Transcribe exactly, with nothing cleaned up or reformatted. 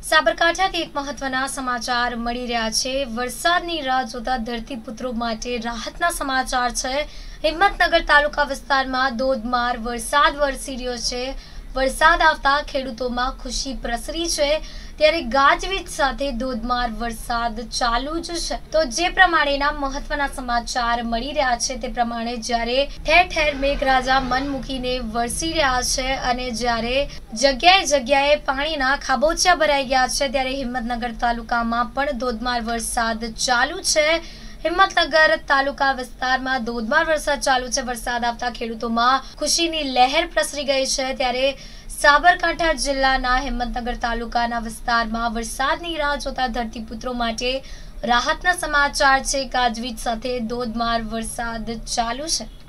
સાબરકાંઠાથી એક મહત્વના સમાચાર મળી રહ્યા છે। વરસાદની રાહ જોતા ધરતીપુત્રો માટે રાહતના સમાચાર છે। હિંમતનગર તાલુકા વિસ્તારમાં ધોધમાર વરસાદ વરસી રહ્યો છે। વરસાદ આવતા ખેડૂતોમાં ખુશી પ્રસરી છે, ત્યારે ગાજવીજ સાથે ધોધમાર વરસાદ ચાલુ જ છે। તો જે પ્રમાણેના મહત્વના સમાચાર મળી રહ્યા છે તે પ્રમાણે જ્યારે ઠેર ઠેર મેઘરાજા મન મૂકીને વરસી રહ્યા છે અને જ્યારે જગ્યાએ જગ્યાએ પાણીના ખાબોચિયા ભરાઈ ગયા છે, ત્યારે હિંમતનગર તાલુકામાં પણ ધોધમાર વરસાદ ચાલુ છે। હિંમતનગર તાલુકા વિસ્તારમાં ધોધમાર વરસાદ ચાલુ છે। વરસાદ આવતા ખેડૂતોમાં ખુશીની લહેર પ્રસરી ગઈ છે, ત્યારે સાબરકાંઠા જિલ્લાના હિંમતનગર તાલુકાના વિસ્તારમાં વરસાદની રાહ જોતા ધરતીપુત્રો માટે રાહતના સમાચાર છે। ગાજવીજ સાથે ધોધમાર વરસાદ ચાલુ છે।